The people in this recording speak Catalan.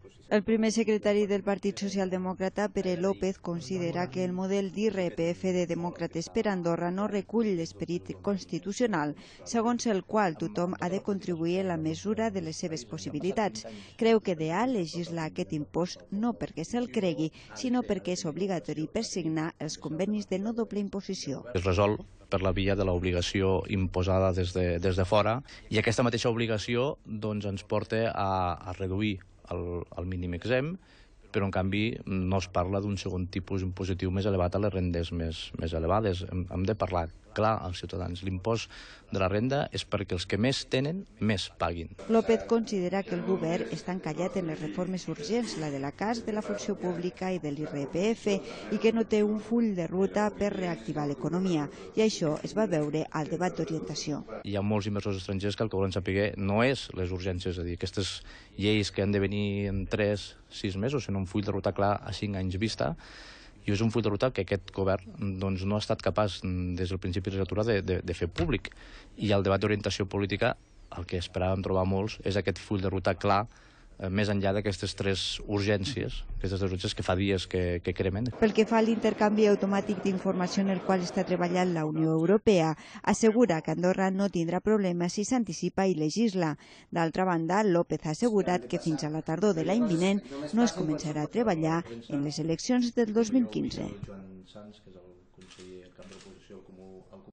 El primer secretari del Partit Socialdemòcrata, Pere López, considera que el model d'IRPF de Demòcrates per Andorra no recull l'esperit constitucional, segons el qual tothom ha de contribuir en la mesura de les seves possibilitats. Creu que ideal legislar aquest impost no perquè se'l cregui, sinó perquè és obligatori per signar els convenis de no doble imposició. Es resol per la via de l'obligació imposada des de fora, i aquesta mateixa obligació ens porta a reduir el mínim exempt, però en canvi no es parla d'un segon tipus impositiu més elevat a les rendes més elevades. Hem de parlar clar als ciutadans. L'impost de la renda és perquè els que més tenen, més paguin. López considera que el govern està encallat en les reformes urgents, la de la CAS, de la funció pública i de l'IRPF, i que no té un full de ruta per reactivar l'economia. I això es va veure al debat d'orientació. Hi ha molts inversors estrangers que el que volen saber no és les urgències, és a dir, aquestes lleis que han de venir en 3-6 mesos, sinó un full de ruta clar a 5 anys vista. I és un full de ruta que aquest govern no ha estat capaç des del principi de legislatura de fer públic. I al debat d'orientació política el que esperàvem trobar molts és aquest full de ruta clar, més enllà d'aquestes tres urgències que fa dies que cremen. Pel que fa a l'intercanvi automàtic d'informació en el qual està treballant la Unió Europea, assegura que Andorra no tindrà problemes si s'anticipa i legisla. D'altra banda, López ha assegurat que fins a la tardor de l'any vinent no es començarà a treballar en les eleccions del 2015.